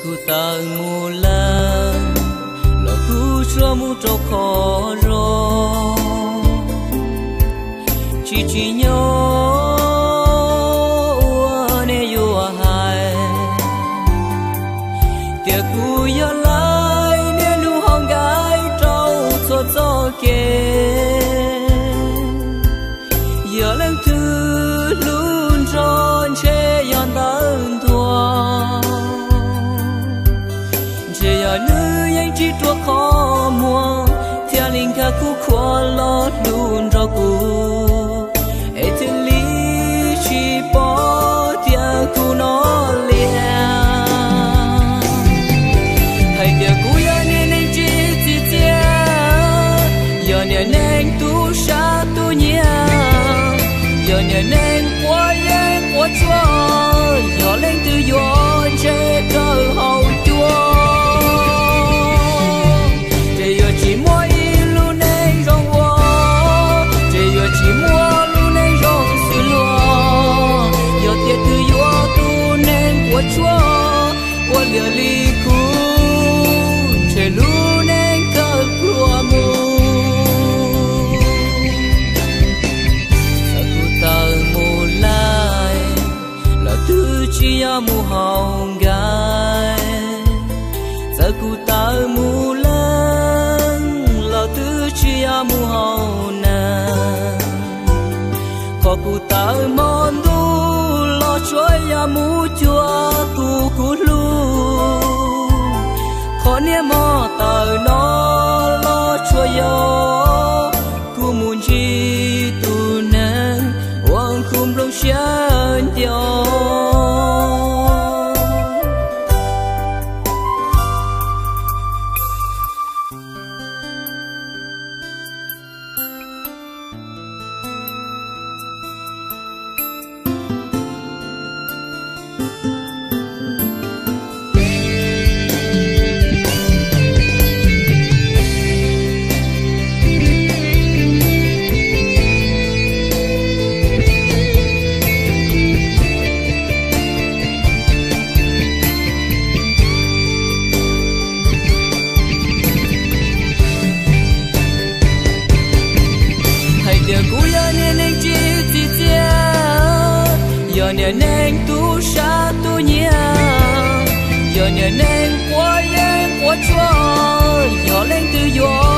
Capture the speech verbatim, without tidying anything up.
cụ ta mù la là cụ cho mu trâu khó rồi chỉ chỉ nhau ne yêu hai tiệc cụ yêu lại ne nu hồng gái trâu cho cho kê giờ lên thứ luôn tròn che yon đơn thua che giờ nữ anh chỉ tua khó mua theo linh ca cú khó lót luôn cho cú ấy thiên lý chỉ bỏ theo cú nó liền hay theo cú giờ nên anh chỉ chỉ chia giờ nên anh tu sa tu nhia giờ nên quá lên quá chua giờ lên từ gió che cơ hậu chua để giờ chỉ mua luôn nên rong hoa để giờ chỉ mua luôn nên rong sứ lúa giờ tiệt từ gió tu nên quá chua quá lìa ly cũ che luôn nên cơ lúa mù chia mu hồng gai giờ cụ ta mu lớn lo thứ chia mu hồng na có cụ ta mòn du lo chơi mu chua cụ cụ lu khó nia mò tờ nó lo chơi yo cụ muốn chi tu nang hoàng khum rong xian tiêu giờ nên tu sa tu nhia giờ nên quá lên quá chua giờ lên từ gió